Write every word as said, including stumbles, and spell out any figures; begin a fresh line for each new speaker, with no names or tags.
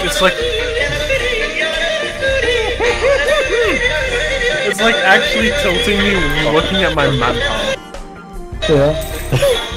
It's like it's like actually tilting me looking at my map.
Yeah.